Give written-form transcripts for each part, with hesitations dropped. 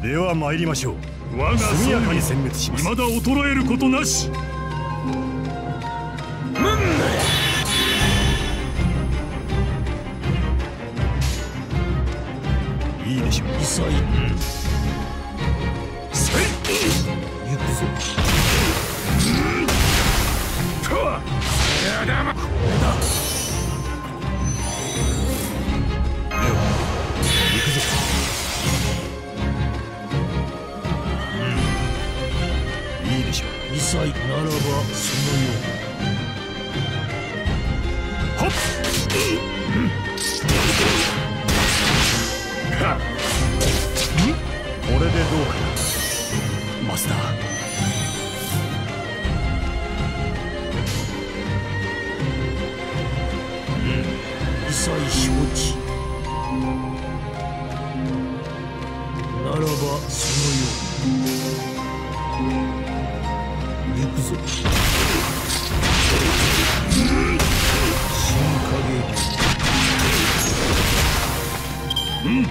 では参りましょう。 我が速やかに総殲滅します。 理未だ衰えることなし。 いいでしょう。 異彩。 せい。 行くぞ。 やだま。 これだ。 では行くぞ。いいでしょう。 異彩ならばそのよう。 はっ。これでどうかな、マスター。 異彩承知。ならばそのよう。行くぞ。新影流。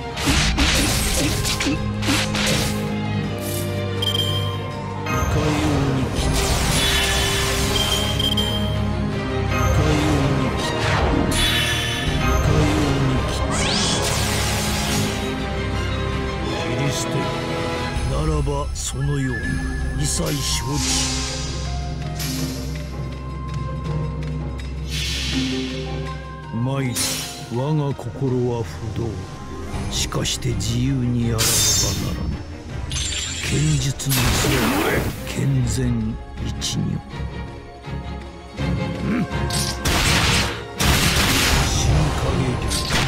いかように来た。いかように来た。いかように来た。切り捨て。ならばそのように。異彩承知。まいる。我が心は不動。しかして自由にあらねばならぬ。剣術の杖健全一如。新影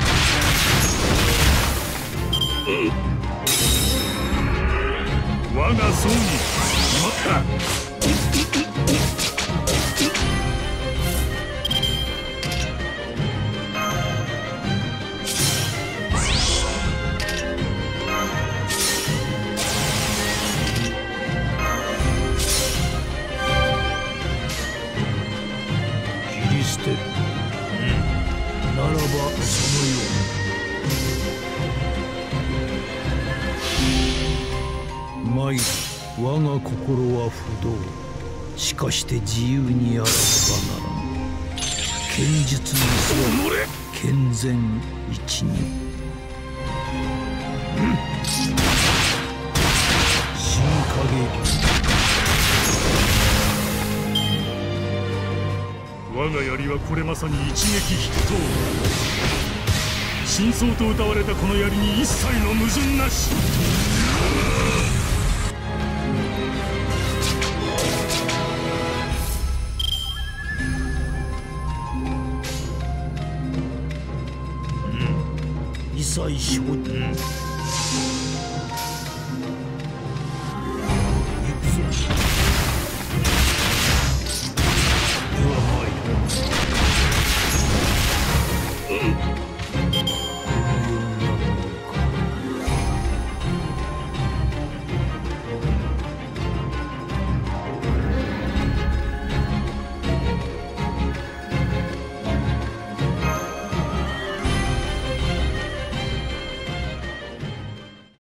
流。 我が総理まった。 ならばそのように。まいる。我が心は不動。しかして自由にあらねばならぬ。剣術の杖健全一如。新影流。 我が槍はこれまさに一撃必倒。真相と謳われたこの槍に一切の矛盾なし。 異彩承知。